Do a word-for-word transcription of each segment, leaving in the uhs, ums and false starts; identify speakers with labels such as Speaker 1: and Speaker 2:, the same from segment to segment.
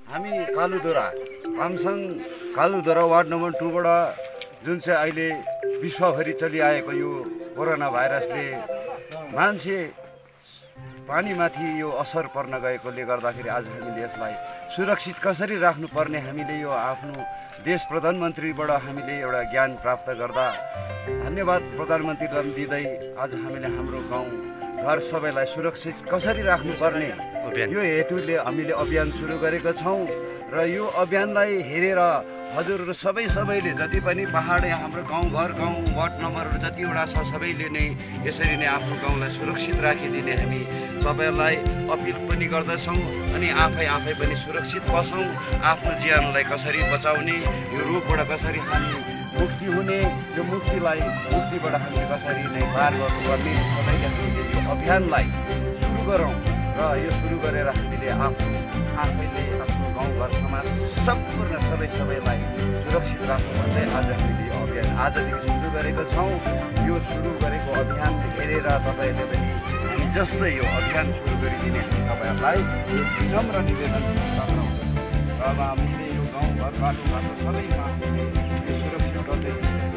Speaker 1: हामी कालुदोरा पामसाङ कालुदोरा ward number टूबाट जुन चाहिँ अहिले विश्वभरि चलिआएको यो कोरोना भाइरसले मान्छे पानीमाथि यो असर पर्न गएकोले गर्दाखेरि आज हामीले यसलाई सुरक्षित कसरी राख्नुपर्ने हामीले यो आफ्नो देश प्रधानमन्त्रीबाट हामीले एउटा ज्ञान प्राप्त गर्दा धन्यवाद प्रधानमन्त्रीलाई दिँदै आज हामीले हाम्रो गाउँ घर सबैलाई सुरक्षित कसरी राख्नुपर्ने यो हेतुले हामीले अभियान सुरु गरेका छौँ र यो अभियानलाई हेरेर हजुरहरू सबै सबैले जति पनि पहाडे हाम्रो गाउँघर गाउँ वार्ड नम्बरहरू जतिवटा छ सबैले नै यसरी नै आफ्नो गाउँलाई सुरक्षित राखिदिने हामी तपाईँहरूलाई अपिल पनि गर्दछौँ अनि आफै आफै पनि सुरक्षित बसौँ आफ्नो ज्यानलाई कसरी बचाउने यो रोगबाट कसरी हामी मुक्ति हुने यो मुक्तिलाई मुक्तिबाट हामीले कसरी नै पार गर्नुपर्ने सबैले हामीले यो अभियानलाई सुरु गरौँ र यो सुरु गरेर हामीले आफ्नो आफैले आफ्नो गाउँघर समाज सम्पूर्ण सबै सबैलाई सुरक्षित राख्नु भन्दै आज हामीले यो अभियान आजदेखि सुरु गरेको छौँ यो सुरु गरेको अभियान हेरेर तपाईँहरूले पनि हामी जस्तै यो अभियान सुरु गरिदिने तपाईँहरूलाई यो विनम्र निवेदन गर्न र अब हामीले यो गाउँघर बाटोघाटो सबैमा हामीले सुरक्षित गर्दै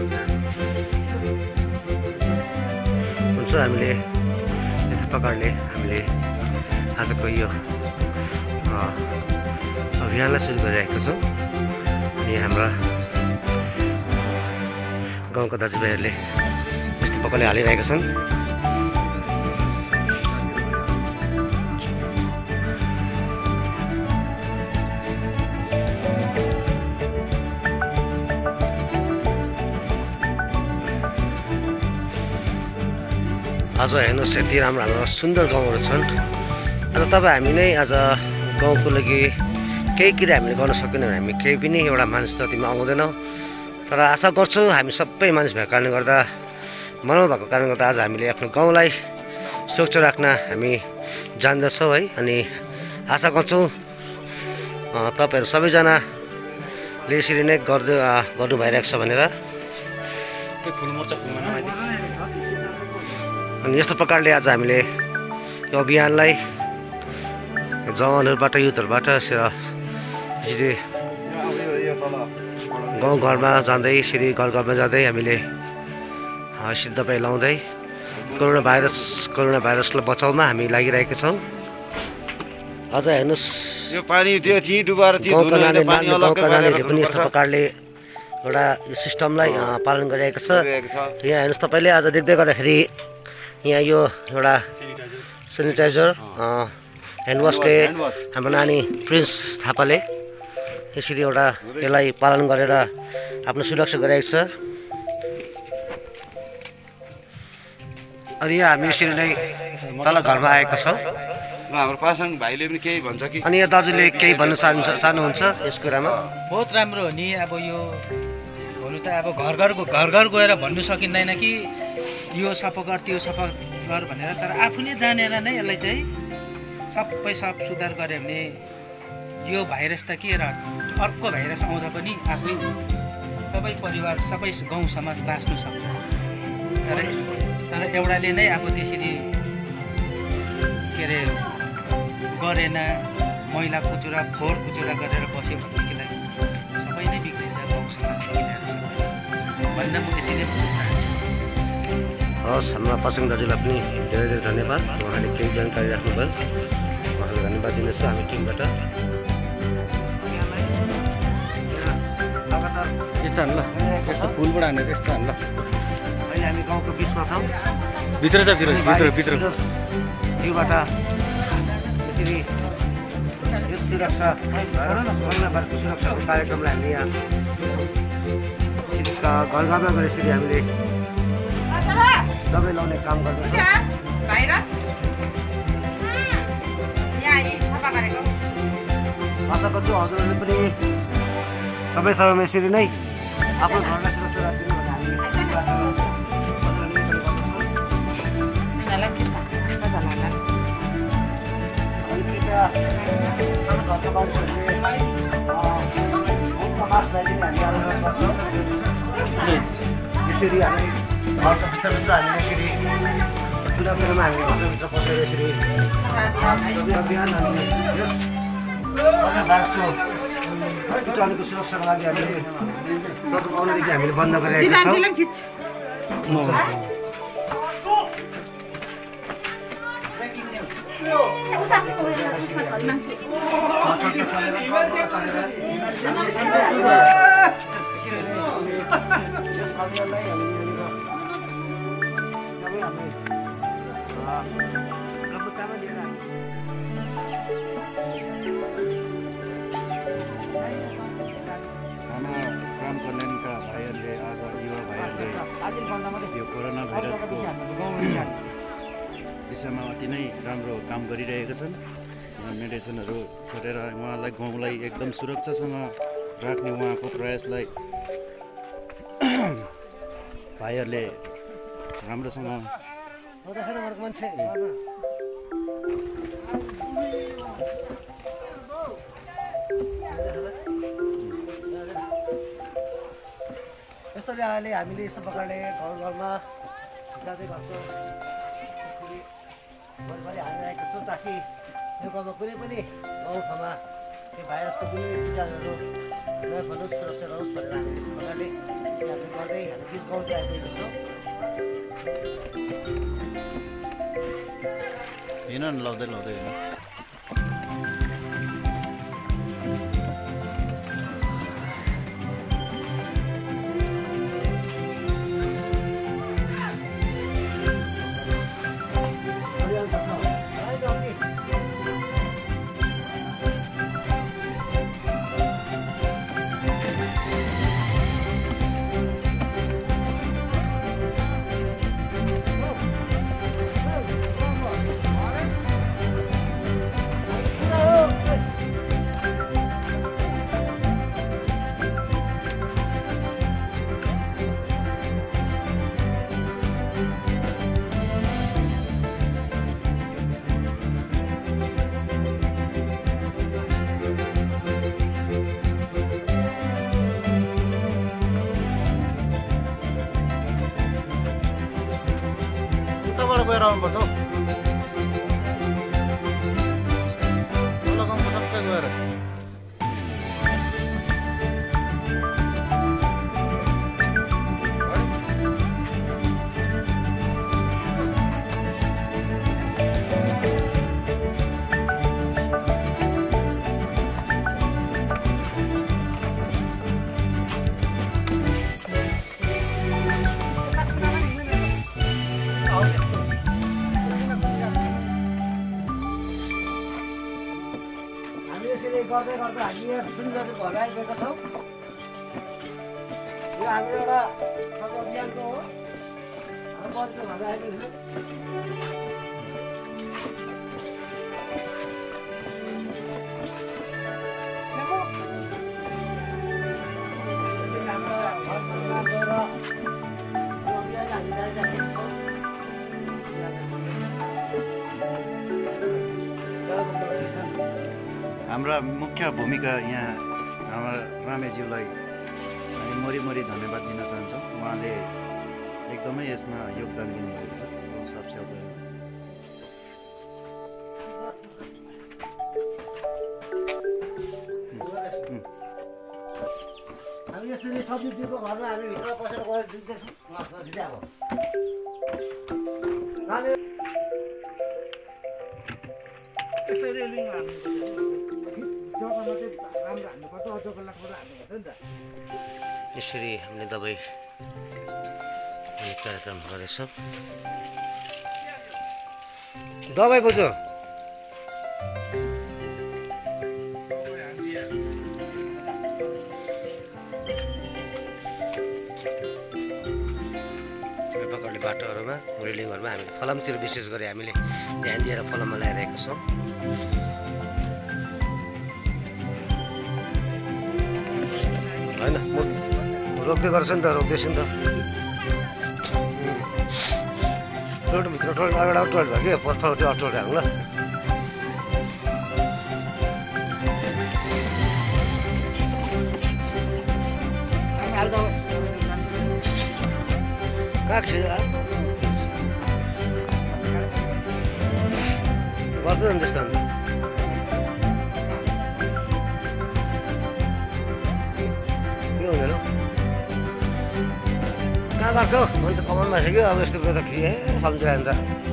Speaker 2: हुन्छ। हामीले यस्तो प्रकारले हामीले आजको यो अभियानलाई सुरु गरिरहेका छौँ अनि हाम्रा गाउँका दाजुभाइहरूले यस्तो प्रकारले हालिरहेका छन्। आज हेर्नुहोस् यति राम्रो हाम्रो सुन्दर गाउँहरू छन्। आज तपाईँ हामी नै आज गाउँको लागि केही कुरा हामीले गर्न सकेनौँ भने हामी केही पनि एउटा मानिस जतिमा आउँदैनौँ। तर आशा गर्छु हामी सबै मानिस भएको कारणले गर्दा मनौ भएको कारणले गर्दा आज हामीले आफ्नो गाउँलाई सुरक्षा राख्न हामी जान्दछौँ है। अनि आशा गर्छौँ तपाईँहरू सबैजनाले यसरी नै गर्दै गर्नु भइरहेको छ भनेर। अनि यस्तो प्रकारले आज हामीले यो अभियानलाई जवानहरूबाट युथहरूबाट यसरी गाउँघरमा जाँदै यसरी घर घरमा जाँदै हामीले यसरी दबाई लाउँदै कोरोना भाइरस कोरोना भाइरसलाई बचाउमा हामी लागिरहेका छौँ। आज हेर्नुहोस्
Speaker 1: यो पानी त्यो ती डुबाएर ती
Speaker 2: गाउँका नानी गाउँका नानीहरूले पनि यस्तो प्रकारले एउटा सिस्टमलाई पालन गरिरहेको छ। यहाँ हेर्नुहोस् तपाईँले आज देख्दै गर्दाखेरि यहाँ यो एउटा सेनिटाइजर ह्यान्डवासले हाम्रो नानी प्रिन्स थापाले यसरी एउटा यसलाई पालन गरेर आफ्नो सुरक्षा गरिरहेको छ। अनि यहाँ हामी यसरी नै तल घरमा आएका छौँ।
Speaker 1: हाम्रो पासाङ भाइले पनि केही भन्छ कि
Speaker 2: अनि यहाँ दाजुले केही भन्न चाहन्छ चाहनुहुन्छ यस कुरामा?
Speaker 3: बहुत राम्रो हो नि। अब यो हुनु त अब घर घर घर घर गएर भन्नु सकिँदैन कि यो सफा गर त्यो सफा गर भनेर, तर आफूले जानेर नै यसलाई चाहिँ सबै साफ सुधार गऱ्यो भने यो भाइरस त के र अर्को भाइरस आउँदा पनि आफै सबै परिवार सबै गाउँ समाज बाँच्नु सक्छ। तर तर एउटाले नै अब त्यसरी के अरे गरेन मैला कुचुरा फोहोर कुचुरा गरेर बस्यो भनेदेखिलाई सबै नै बिग्रिन्छ गाउँ समाज भन्न म यति नै भन्न चाहन्छु।
Speaker 2: हस्, हाम्रा पासाङ दाजुलाई पनि धेरै धेरै धन्यवाद। उहाँले केही जानकारी राख्नुभयो, उहाँलाई धन्यवाद दिनेछ हामी टिमबाट।
Speaker 3: यस्तो हान्नु ल, यस्तो फुलबाट हानेर यस्तो हान्नु ल।
Speaker 2: अहिले हामी गाउँको बिचमा छौँ,
Speaker 3: भित्र छ भित्र भित्र भित्र
Speaker 2: त्योबाट यसरी यो सुरक्षा कोरोना भाइरसको सुरक्षाको कार्यक्रमलाई हामीले यहाँ घर घरमा गएर यसरी हामीले दबाई लाउने काम गर्दैछौँ। आशा गर्छु हजुरहरूले पनि सबै समयमा यसरी नै आफ्नो घरलाई सुरक्षा राखिदिनु भने हामी यसरी हामी घरको भित्रभित्र हामीले यसरी चुनावमा हामी घरभित्र बसेर यसरी अभियान हामीले यस भाइरसको भाइरसको कीटाणुको सुरक्षाको लागि हामीले प्रथम आउनेदेखि हामीले बन्द गरिरहेका छौँ।
Speaker 4: हाम्रा ग्राम कल्याणका भाइहरूले आज युवा भाइहरूले यो कोरोना भाइरसको विषयमा अति नै राम्रो काम गरिरहेका छन्। मेडिसिनहरू छोडेर उहाँलाई गाउँलाई एकदम सुरक्षासँग राख्ने उहाँको प्रयासलाई भाइहरूले राम्रोसँग
Speaker 2: यस्तो अहिले हामीले यस्तो प्रकारले घर घरमा साथै घरको वरिपरि हालिरहेका छौँ ताकि यो गाउँमा कुनै पनि गाउँठाउँमा त्यो भाइरसको कुनै पनि कीटाणुहरू नफलोस्, सुरक्षा रहोस् भनेर हामीले यस्तो प्रकारले हामीले गर्दै हामी बिच गाउँतिर आइपुगेका छौँ।
Speaker 4: हिँड न लाउँदै लाउँदै हिँड। उताबाट गएर आउनुपर्छ हौ। तल गाउँको टक्कै गएर
Speaker 2: गर्दै गर्दै हामी यहाँ सुन्दर घर आइरहेका छौँ। यो हाम्रो एउटा सबै अभियानको हो। हाम्रो बजेको घर आइरहेको छ।
Speaker 4: हाम्रा मुख्य भूमिका यहाँ हाम्रा रामेज्यूलाई हामी मरिमरि धन्यवाद दिन चाहन्छौँ। उहाँले एकदमै यसमा योगदान दिनुभएको छ सबसे
Speaker 2: हामी यसरी सब्जीको घरमा हामी भित्र पसेर गएर जुत्दैछौँ। यसरी हामीले दबाई कार्यक्रम गर्दैछौँ। दबाई बुझ्यो प्रकारले बाटोहरूमा रेलिङहरूमा हामीले फलामतिर विशेष गरी हामीले ध्यान दिएर फलाममा ल्याइरहेका छौँ। होइन रोक्दै गर्छ नि त रोक्दैछ नि त टोलभित्र टोल अगाडि अटोल भयो कि पत्थर त्यो अटोल राख्नु ल। गर्दैन त्यस्तो अन्त नगर्थ्यो हुन्छ कमानमा सक्यो अब यस्तो कुरो त के सम्झिरह्यो नि त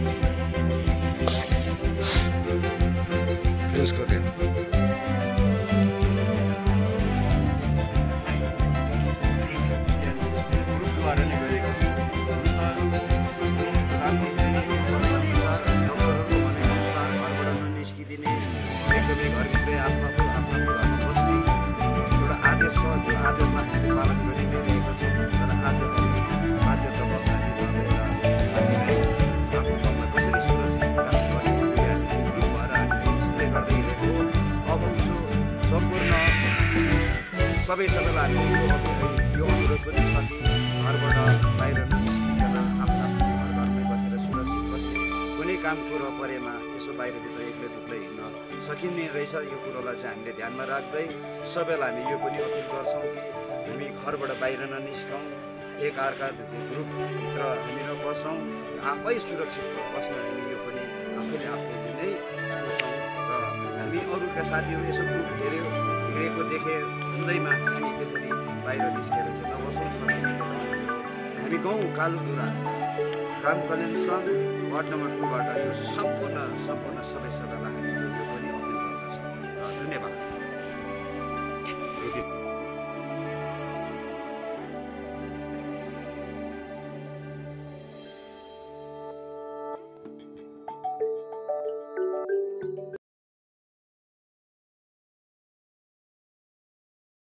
Speaker 1: फिन्सको थियो ग्रुपद्वारा नै गरेको डक्टरहरूको भनेअनुसार घरबाट ननिस्किदिने एकदमै घरभित्रै आफ्नो आफ्नो आफ्नो घरमा बस्ने एउटा आदेश छ त्यो आदेशमा हामीले पालन गरि नै रहेका छौँ तर आज बाध्यता बस आफ्नो गाउँमा कसरी सुरक्षित राख्नुपर्ने ग्रुप भएर हामीले गर्दै हिँडेको अब उसो सम्पूर्ण सबै सबैलाई हामीले यो अनुरोध पनि छ कि घरबाट बाहिर ननिस्किकन आफ्नो आफ्नो घर घरमै बसेर सुरक्षित बस्ने कुनै काम कुरो परेमा यसो बाहिरभित्र एक्लै दुक्लै हिँड्न सकिने रहेछ यो कुरोलाई चाहिँ हामीले ध्यानमा राख्दै सबैलाई हामी यो पनि अपिल गर्छौँ कि हामी घरबाट बाहिर ननिस्कौँ एक अर्का ग्रुपभित्र हामी नबसौँ आफै सुरक्षित बस्न हामी यो पनि आफैले आफूले नै सोच्छौँ र हामी अरूका साथीहरू यसो ग्रुप हेऱ्यो हिँडेको देखे हुँदैमा हामी त्यसरी बाहिर निस्केर चाहिँ नबसौँ हामी गाउँ कालुधुरा ग्राम कल्याण सङ्घ वार्ड नम्बर टूबाट यो सम्पूर्ण सम्पूर्ण सबै सदस्यलाई हामी